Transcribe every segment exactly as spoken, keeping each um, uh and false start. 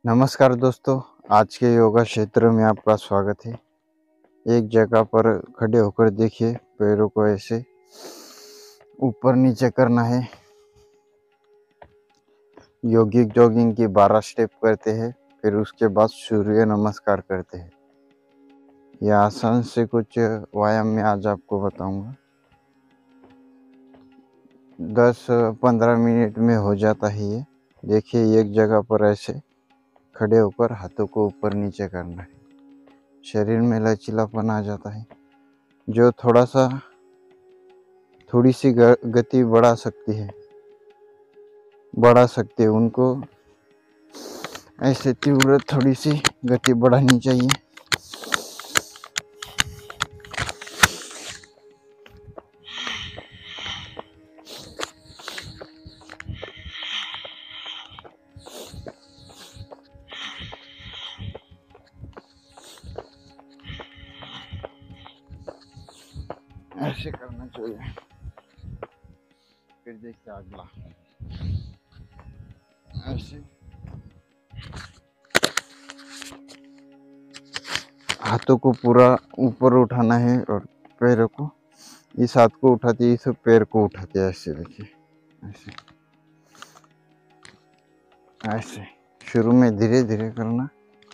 नमस्कार दोस्तों, आज के योगा क्षेत्र में आपका स्वागत है। एक जगह पर खड़े होकर देखिए, पैरों को ऐसे ऊपर नीचे करना है। योगिक जॉगिंग की बारह स्टेप करते हैं, फिर उसके बाद सूर्य नमस्कार करते हैं। यह आसान से कुछ व्यायाम में आज आपको बताऊंगा। दस पंद्रह मिनट में हो जाता है ये। देखिए, एक जगह पर ऐसे खड़े होकर हाथों को ऊपर नीचे करना है। शरीर में लचीलापन आ जाता है। जो थोड़ा सा थोड़ी सी गति बढ़ा सकती है बढ़ा सकते हैं, उनको ऐसे तीव्र थोड़ी सी गति बढ़ानी चाहिए। ऐसे करना चाहिए। फिर देखिए अगला, ऐसे हाथों को पूरा ऊपर उठाना है और पैरों को, इस हाथ को उठाते इस पैर को उठाते हैं। ऐसे देखिए, ऐसे ऐसे शुरू में धीरे धीरे करना।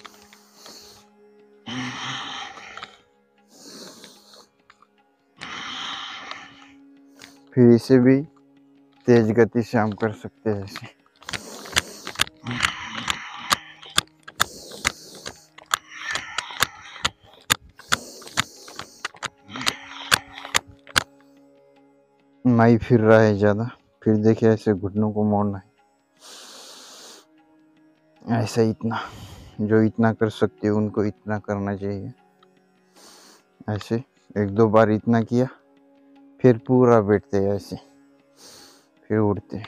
फिर इसे भी तेज गति से हम कर सकते हैं। ऐसे माई फिर रहा है ज़्यादा। फिर देखिए, ऐसे घुटनों को मोड़ना है। ऐसा इतना, जो इतना कर सकते हो उनको इतना करना चाहिए। ऐसे एक दो बार इतना किया, फिर पूरा बैठते हैं ऐसे, फिर उड़ते।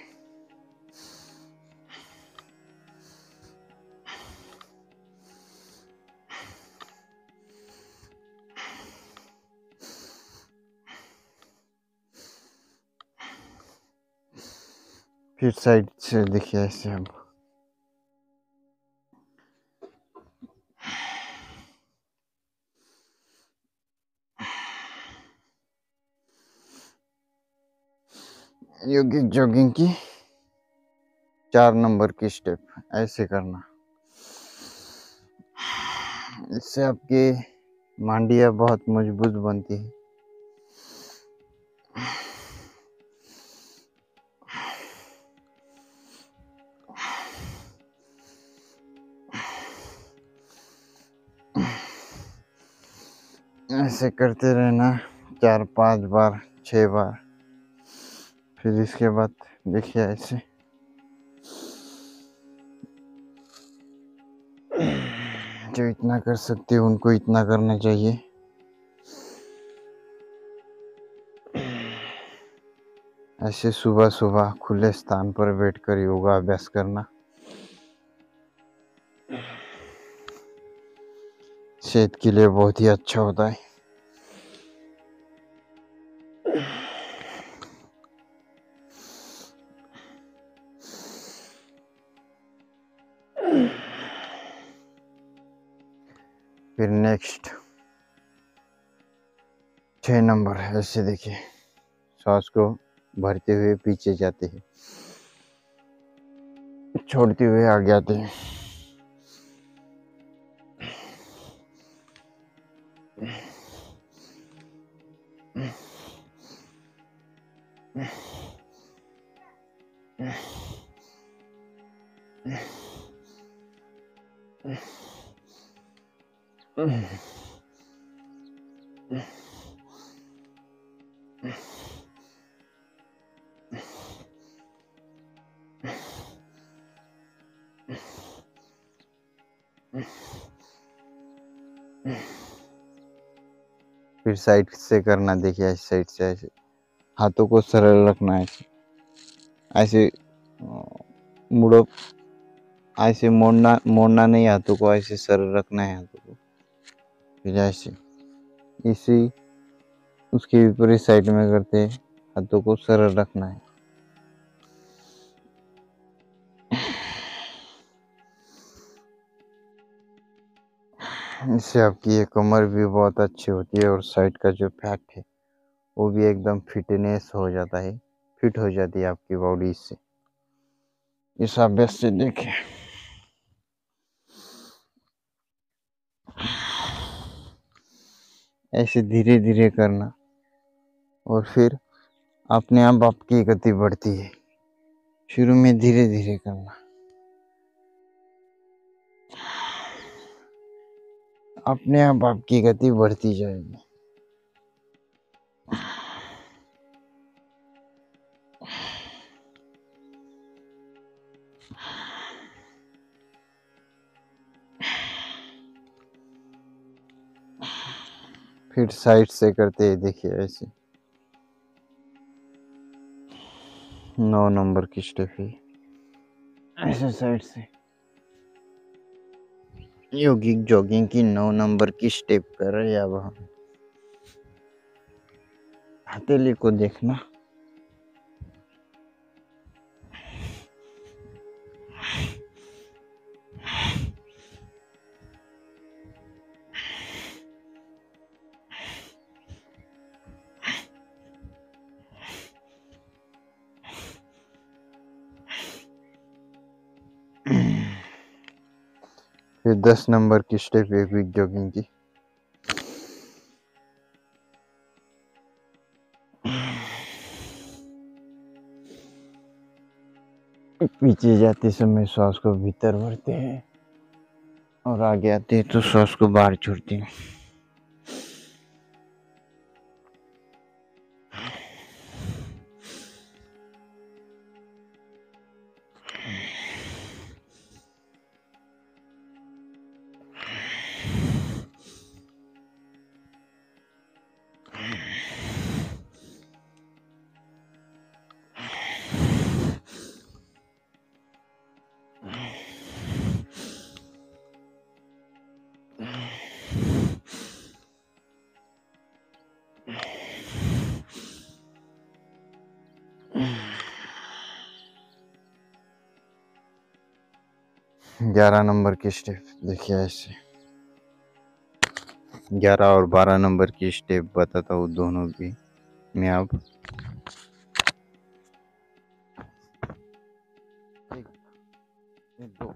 फिर साइड से देखिए, ऐसे हम योगिक जॉगिंग की चार नंबर की स्टेप ऐसे करना। इससे आपकी मांडिया बहुत मजबूत बनती है। ऐसे करते रहना चार पांच बार, छह बार। फिर इसके बाद देखिए, ऐसे जो इतना कर सकते हो उनको इतना करना चाहिए। ऐसे सुबह सुबह खुले स्थान पर बैठकर योगा अभ्यास करना सेहत के लिए बहुत ही अच्छा होता है। फिर नेक्स्ट छह नंबर, ऐसे देखिए, सांस को भरते हुए पीछे जाते हैं, छोड़ते हुए आगे आते हैं। फिर साइड से करना। देखिए, ऐसे साइड से ऐसे हाथों को सरल रखना है। ऐसे ऐसे मुड़ो, ऐसे मोड़ना मोड़ना नहीं, हाथों को ऐसे सरल रखना है हाथों को। फिर ऐसे इसी उसके विपरीत साइड में करते हैं, हाथों को सरल रखना है। इससे आपकी ये कमर भी बहुत अच्छी होती है और साइड का जो फैट है वो भी एकदम फिटनेस हो जाता है, फिट हो जाती है आपकी बॉडी इससे, इस अभ्यास से। देखें, ऐसे धीरे धीरे करना और फिर अपने आप आपकी गति बढ़ती है। शुरू में धीरे धीरे करना, अपने आप आपकी गति बढ़ती जाएगी। फिर साइड से करते हैं, देखिए ऐसे नौ नंबर की स्टेप है, ऐसे साइड से योगिक जॉगिंग की नौ नंबर की स्टेप कर रहे हैं। अब हम हथेली को देखना, फिर दस नंबर की स्टेप है क्विक जॉगिंग की। पीछे जाते समय श्वास को भीतर भरते हैं और आगे आते हैं तो श्वास को बाहर छोड़ते हैं। ग्यारह नंबर की स्टेप देखिए ऐसे, ग्यारह और बारह नंबर की स्टेप बताता हूँ दोनों भी मैं। अब एक, एक, दो,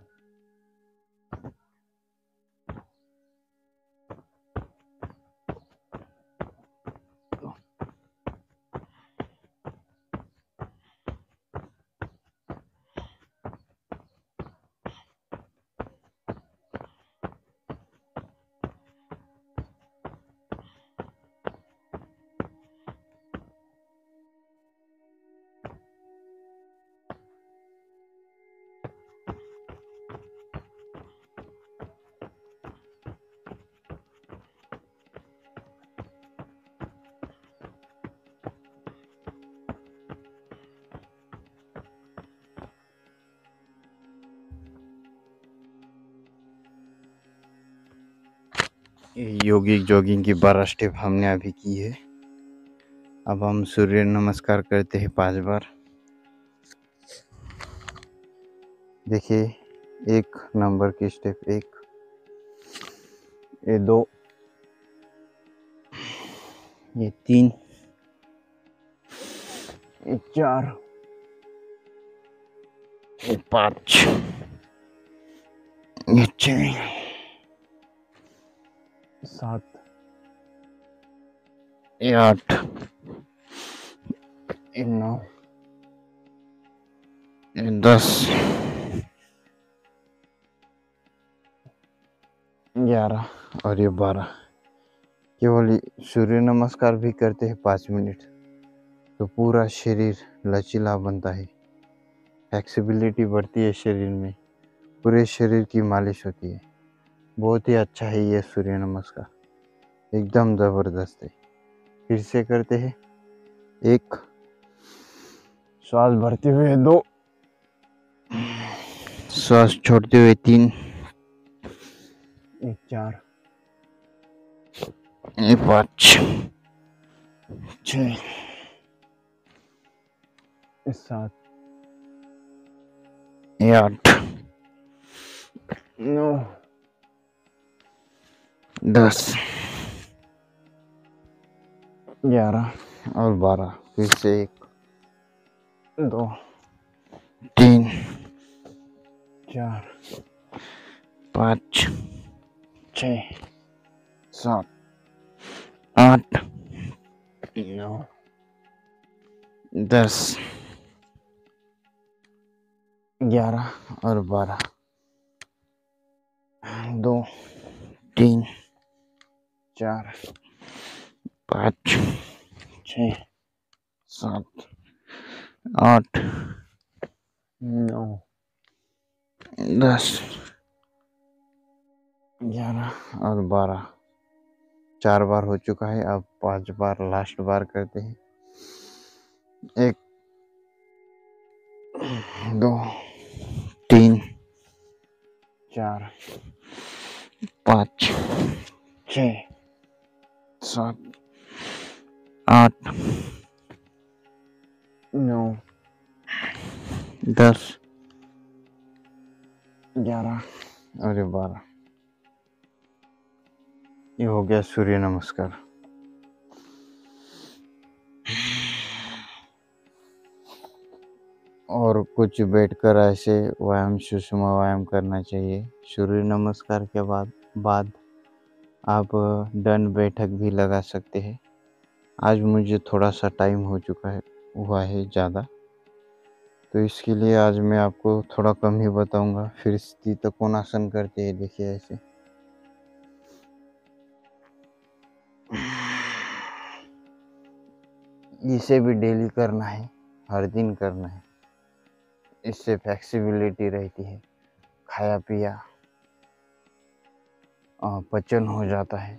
योगिक जॉगिंग की बारह स्टेप हमने अभी की है। अब हम सूर्य नमस्कार करते हैं पांच बार। देखिए, एक नंबर की स्टेप, एक, ये दो, ये तीन, ये चार, ये पाँच, ये छः, सात, ये आठ, ये नौ, ये दस, ग्यारह और ये बारह। केवल सूर्य नमस्कार भी करते हैं पाँच मिनट तो पूरा शरीर लचीला बनता है, फ्लेक्सिबिलिटी बढ़ती है शरीर में, पूरे शरीर की मालिश होती है। बहुत ही अच्छा है ये सूर्य नमस्कार, एकदम ज़बरदस्त है। फिर से करते हैं, एक, श्वास भरते हुए दो, श्वास छोड़ते हुए तीन, एक, चार, ये पाँच, छः, सात, ये आठ, नौ, दस, ग्यारह और बारह। फिर से एक, दो, तीन, चार, पाँच, छः, सात, आठ, नौ, दस, ग्यारह और बारह। दो, तीन, चार, पाँच, छः, सात, आठ, नौ, दस, ग्यारह और बारह। चार बार हो चुका है, अब पांच बार लास्ट बार करते हैं। एक, दो, तीन, चार, पाँच, छः, सात, आठ, नौ, दस, ग्यारह और बारह। ये हो गया सूर्य नमस्कार। और कुछ बैठकर ऐसे व्यायाम, सूक्ष्म व्यायाम करना चाहिए। सूर्य नमस्कार के बाद बाद आप दंड बैठक भी लगा सकते हैं। आज मुझे थोड़ा सा टाइम हो चुका है हुआ है ज़्यादा, तो इसके लिए आज मैं आपको थोड़ा कम ही बताऊंगा। फिर स्थित कोणासन करते हैं, देखिए ऐसे। इसे भी डेली करना है, हर दिन करना है। इससे फ्लेक्सिबिलिटी रहती है, खाया पिया पचन हो जाता है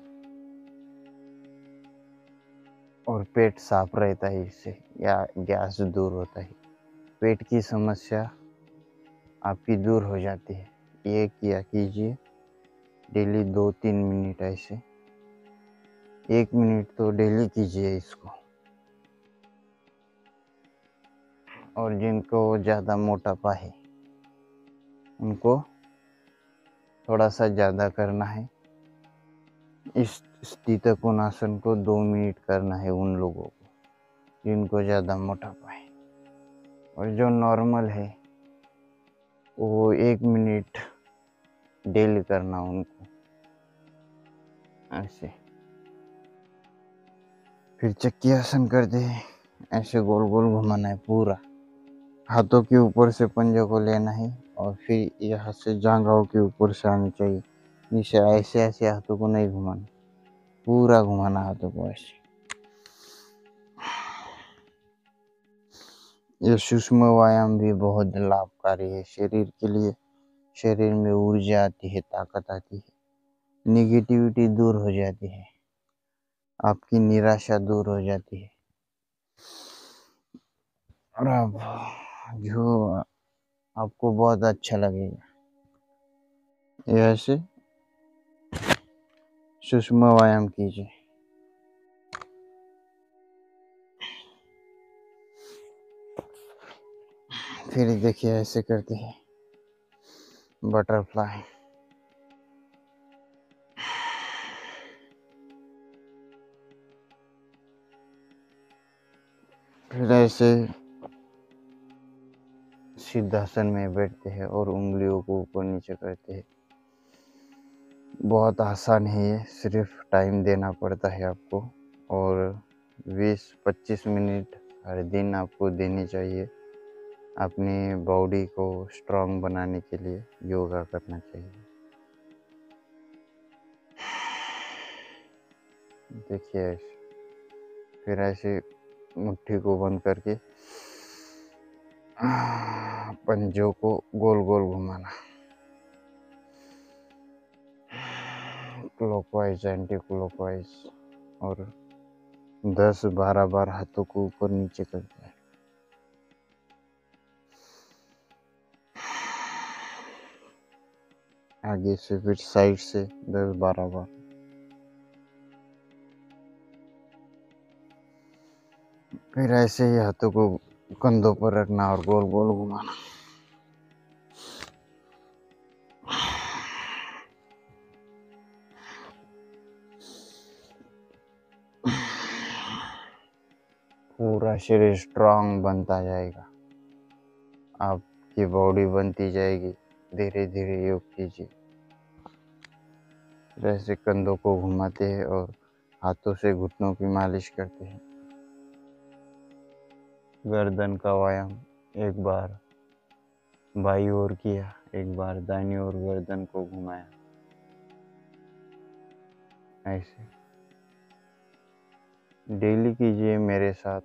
और पेट साफ रहता है। इससे या गैस दूर होता है, पेट की समस्या आपकी दूर हो जाती है। ये किया कीजिए डेली दो तीन मिनट ऐसे, एक मिनट तो डेली कीजिए इसको। और जिनको ज़्यादा मोटापा है उनको थोड़ा सा ज़्यादा करना है। इस स्थित कोणासन को दो मिनट करना है उन लोगों को जिनको ज़्यादा मोटापा है। और जो नॉर्मल है वो एक मिनट डेली करना उनको ऐसे। फिर चक्की आसन करते हैं, ऐसे गोल गोल घुमाना है पूरा। हाथों के ऊपर से पंजों को लेना है और फिर यहाँ से जांघों के ऊपर से आनी चाहिए नीचे। ऐसे ऐसे हाथों को नहीं घुमाना, पूरा घुमाना हाथों को ऐसे। ये सूक्ष्म व्यायाम भी बहुत लाभकारी है शरीर के लिए। शरीर में ऊर्जा आती है, ताकत आती है, निगेटिविटी दूर हो जाती है, आपकी निराशा दूर हो जाती है। और आप जो आपको बहुत अच्छा लगेगा। ऐसे सूक्ष्म व्यायाम कीजिए। फिर देखिए ऐसे करते हैं बटरफ्लाई। फिर ऐसे सिद्धासन में बैठते हैं और उंगलियों को ऊपर नीचे करते हैं। बहुत आसान है ये, सिर्फ टाइम देना पड़ता है आपको। और बीस पच्चीस मिनट हर दिन आपको देनी चाहिए। अपनी बॉडी को स्ट्रांग बनाने के लिए योगा करना चाहिए। देखिए फिर ऐसे मुट्ठी को बंद करके पंजों को गोल गोल घुमाना, क्लॉकवाइज एंटी क्लॉकवाइज। और दस बारह बार हाथों को ऊपर नीचे करते हैं। आगे से फिर साइड से दस बारह बार। फिर ऐसे ही हाथों को कंधों पर रखना और गोल गोल घुमाना। पूरा शरीर स्ट्रांग बनता जाएगा, आपकी बॉडी बनती जाएगी। धीरे धीरे योग कीजिए। जैसे कंधों को घुमाते हैं और हाथों से घुटनों की मालिश करते हैं। गर्दन का व्यायाम, एक बार बाईं ओर किया, एक बार दाहिनी ओर गर्दन को घुमाया। ऐसे डेली कीजिए मेरे साथ।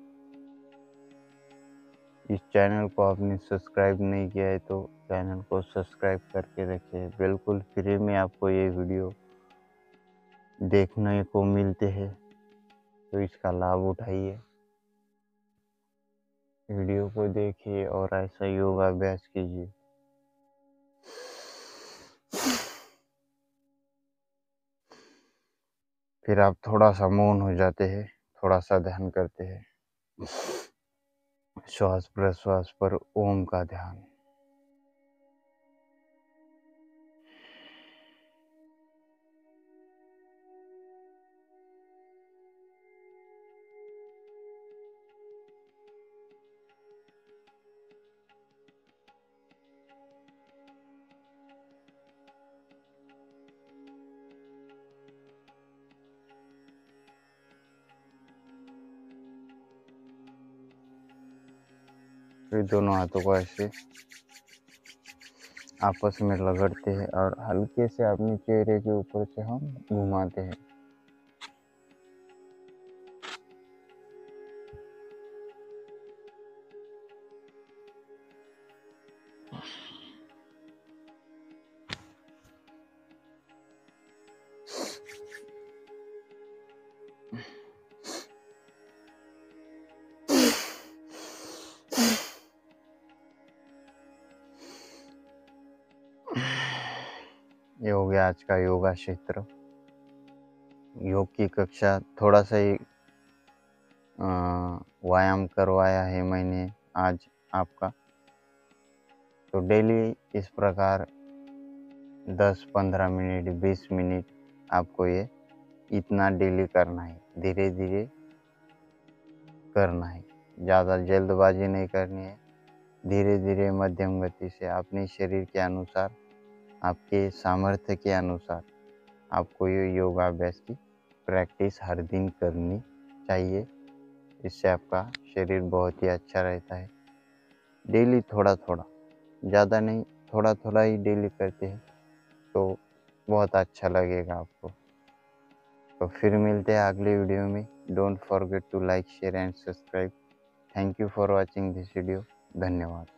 इस चैनल को आपने सब्सक्राइब नहीं किया है तो चैनल को सब्सक्राइब करके रखिए। बिल्कुल फ्री में आपको ये वीडियो देखने को मिलते हैं, तो इसका लाभ उठाइए। वीडियो को देखिए और ऐसा योगाभ्यास कीजिए। फिर आप थोड़ा सा मौन हो जाते हैं, थोड़ा सा ध्यान करते हैं। श्वास प्रश्वास पर ओम का ध्यान। फिर दोनों हाथों को ऐसे आपस में रगड़ते हैं और हल्के से अपने चेहरे के ऊपर से हम घुमाते हैं। ये हो गया आज का योगा क्षेत्र। योग की कक्षा थोड़ा सा ही व्यायाम करवाया है मैंने आज आपका। तो डेली इस प्रकार दस पंद्रह मिनट बीस मिनट आपको ये इतना डेली करना है। धीरे धीरे करना है, ज़्यादा जल्दबाजी नहीं करनी है। धीरे धीरे मध्यम गति से अपने शरीर के अनुसार, आपके सामर्थ्य के अनुसार आपको ये योगाभ्यास की प्रैक्टिस हर दिन करनी चाहिए। इससे आपका शरीर बहुत ही अच्छा रहता है। डेली थोड़ा थोड़ा, ज़्यादा नहीं, थोड़ा थोड़ा ही डेली करते हैं तो बहुत अच्छा लगेगा आपको। तो फिर मिलते हैं अगले वीडियो में। Don't forget to like share and subscribe. Thank you for watching this video. धन्यवाद।